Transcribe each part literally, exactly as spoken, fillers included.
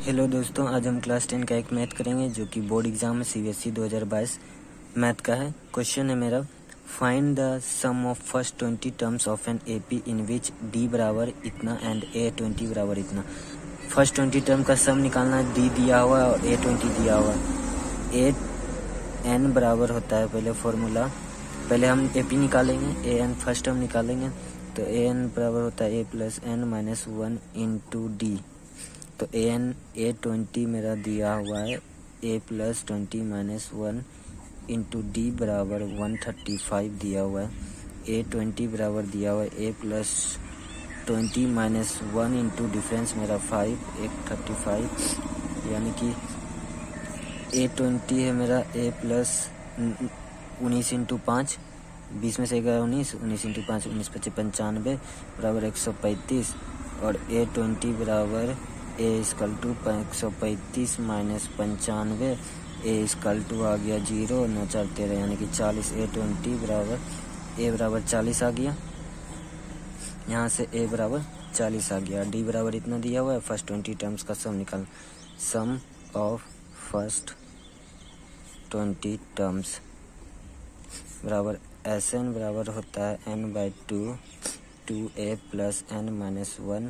Hello दोस्तों, आज हम क्लास टेन का एक मैथ करेंगे जो कि बोर्ड एग्जाम है सीबीएसई दो हज़ार बाईस मैथ का है। क्वेश्चन है मेरा, find the sum of first twenty terms of an AP in which D बराबर इतना एंड ए ट्वेंटी बराबर इतना। फर्स्ट ट्वेंटी टर्म का सम निकालना है। डी दिया हुआ है और ए ट्वेंटी दिया हुआ है। ए एन बराबर होता है, पहले फॉर्मूला पहले हम एपी निकालेंगे, ए एन फर्स्ट टर्म निकालेंगे तो ए एन बराबर होता है A plus N minus one into D. तो ए एन ए ट्वेंटी मेरा दिया हुआ है, A plus twenty minus one into D बराबर वन थर्टी फाइव दिया हुआ है। ए ट्वेंटी बराबर दिया हुआ है A plus twenty minus one into difference मेरा फाइव, एक थर्टी फाइव, यानी कि ए ट्वेंटी है मेरा ए प्लस उन्नीस इंटू पाँच, बीस में से ग्यारह उन्नीस, उन्नीस इंटू पाँच उन्नीस पच्चीस पंचानवे बराबर एक सौ पैंतीस, और ए ट्वेंटी बराबर ए स्कल टू एक सौ पैंतीस माइनस पंचानवे, ए स्कल टू आ गया जीरो, नौ चार तेरह यानी कि चालीस। ए ट्वेंटी बराबर ए बराबर चालीस आ गया, यहाँ से ए बराबर चालीस आ गया। डी बराबर इतना दिया हुआ है। फर्स्ट ट्वेंटी टर्म्स का सम निकाल, sum of first twenty terms बराबर एस एन बराबर होता है N by two two A plus N minus one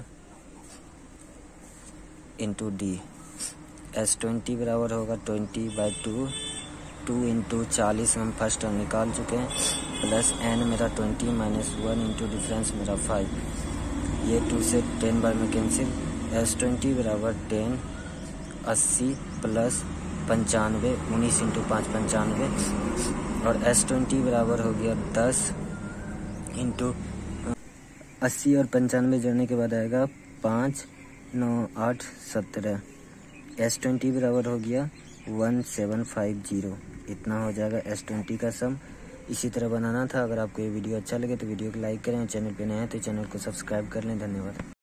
into D. S twenty बराबर होगा twenty by two, two into चालीस हम फर्स्ट टर्म निकाल चुके हैं, प्लस एन मेरा twenty minus one into difference मेरा फाइव, ये टू से टेन बार में कैंसिल। एस ट्वेंटी बराबर टेन, अस्सी प्लस पंचानवे, उन्नीस इंटू पाँच पंचानवे, और एस ट्वेंटी बराबर हो गया दस इंटू अस्सी और पंचानवे जोड़ने के बाद आएगा पाँच नौ आठ सत्रह। एस ट्वेंटी बराबर हो गया वन सेवन फाइव जीरो। इतना हो जाएगा एस ट्वेंटी का सम। इसी तरह बनाना था। अगर आपको ये वीडियो अच्छा लगे तो वीडियो को लाइक करें, चैनल पे नए हैं तो चैनल को सब्सक्राइब कर लें। धन्यवाद।